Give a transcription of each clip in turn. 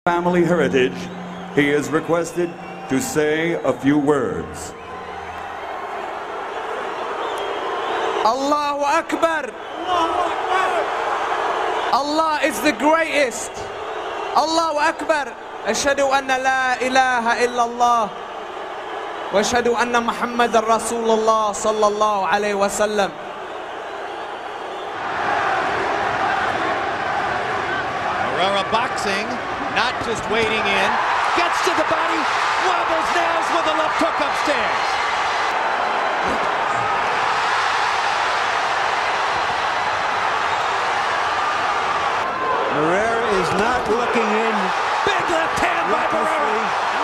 family heritage, he is requested to say a few words. Allahu Akbar. Allah is the greatest. Allahu Akbar. Ashhadu anna la ilaha illallah. Wa ashhadu anna Muhammadan Rasulullah sallallahu alayhi wa sallam. Barrera boxing, not just waiting in. Gets to the body, wobbles nails with a left hook upstairs. Barrera is not looking in. Big left hand by Barrera.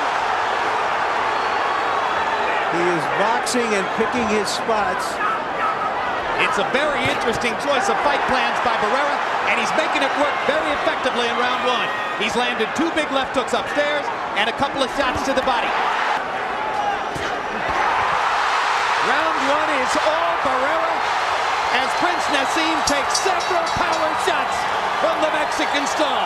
He is boxing and picking his spots. It's a very interesting choice of fight plans by Barrera, and he's making it work very effectively in round one. He's landed 2 big left hooks upstairs and a couple of shots to the body. Round one is all Barrera as Prince Hassim takes several power shots from the Mexican star.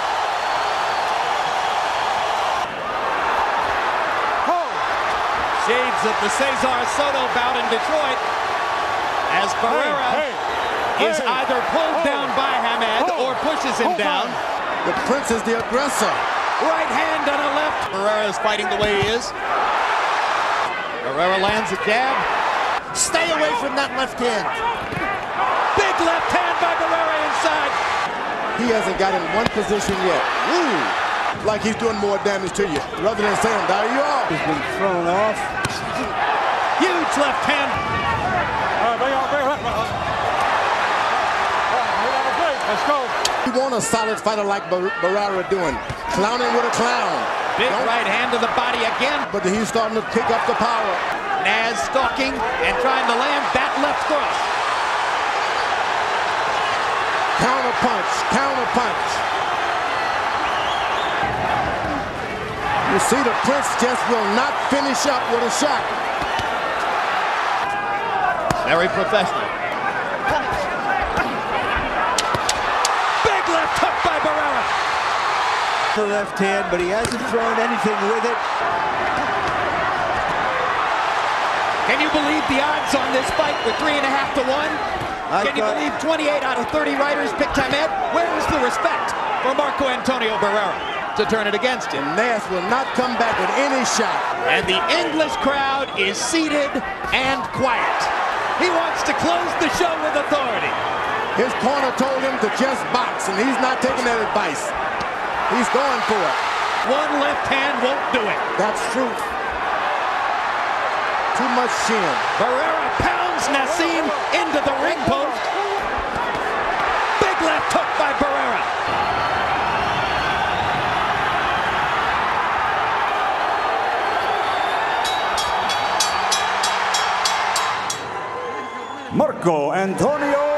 Shades of the Cesar Soto bout in Detroit as Barrera is either pulled down by Hamed or pushes him down. The Prince is the aggressor. Right hand and a left. Barrera is fighting the way he is. Barrera lands a jab. Stay away from that left hand. Big left hand by Barrera inside. He hasn't got in one position yet. Ooh, like he's doing more damage to you. Rather than saying, there you are. He's been thrown off. Huge left hand. Let's go. You want a solid fighter like Barrera doing. Clowning with a clown. Big right hand to the body again. But he's starting to pick up the power. Naz stalking and trying to land that left cross. Counter punch, counter punch. You see the Prince just will not finish up with a shot. Very professional. Big left hook by Barrera. The left hand, but he hasn't thrown anything with it. Can you believe the odds on this fight were 3.5 to 1? Can you believe 28 out of 30 writers picked Hamed? Where is the respect for Marco Antonio Barrera to turn it against him? Naz will not come back with any shot. And the English crowd is seated and quiet. He wants to close the show with authority. His corner told him to just box, and he's not taking that advice. He's going for it. One left hand won't do it. That's true. Too much shin. Barrera pounds Hassim into the ring post. Big left hook by Barrera. Marco Antonio